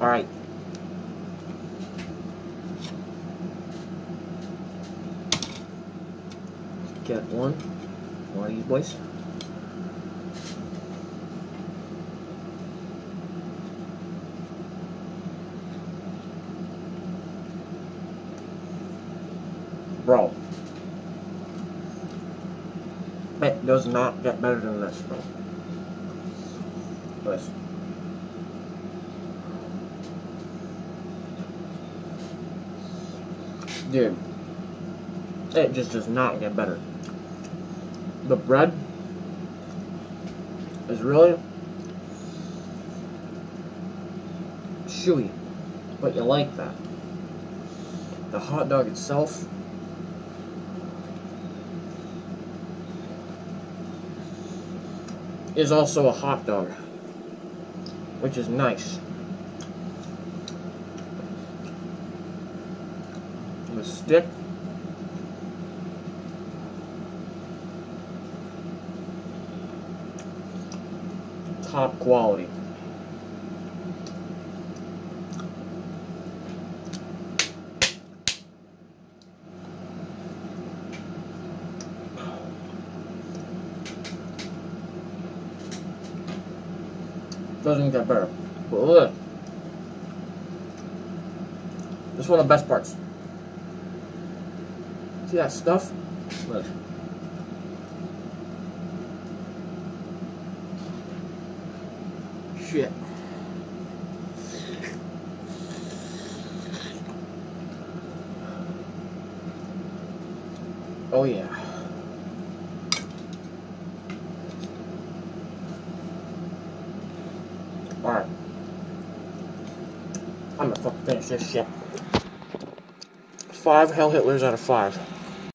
Alright. Get one of these boys. Bro. It does not get better than this, bro. Listen. Dude. It just does not get better. The bread is really chewy, but you like that. The hot dog itself is also a hot dog, which is nice. The stick top quality. Doesn't get better. But look. This is one of the best parts. See that stuff? Look. Shit. Oh yeah. Alright. I'm gonna fucking finish this shit. 5 Hell Hitlers out of 5.